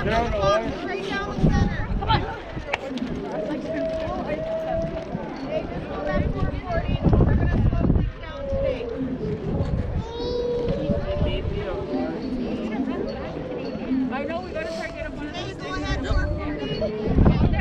those boxes right down the center. Come on. Hey, just go back 440. We're going to slow things down today. I know, we got to try to get up on it. Hey, go ahead, 440.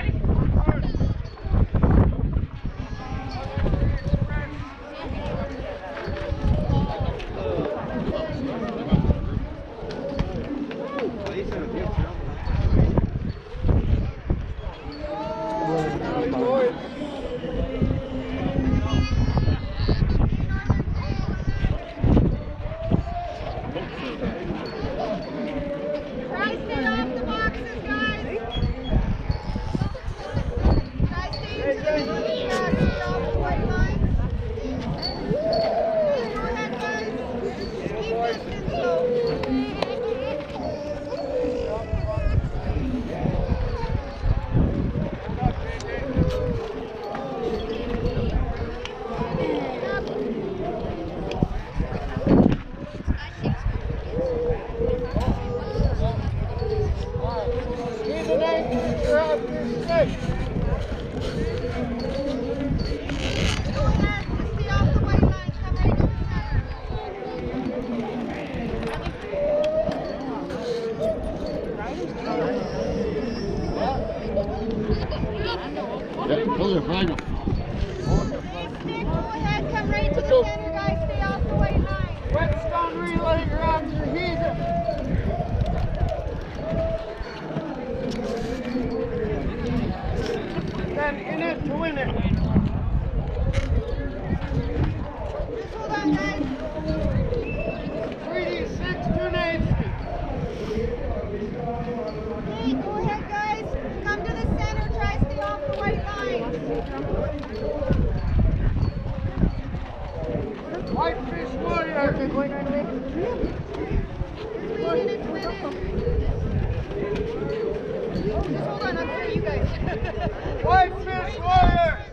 Pull your flag up. Go ahead, come right to the center, guys. Stay off the white line. Whetstone relay grabs your heathen. Then in it to win it. Just hold on, guys. 3D6 to Navy. Hey, go ahead, guys. Come to the center. Try to stay off the white line. Whitefish warrior. They're going right away. Just win it, win it. Just hold on, I'm for you guys. Whitefish warrior.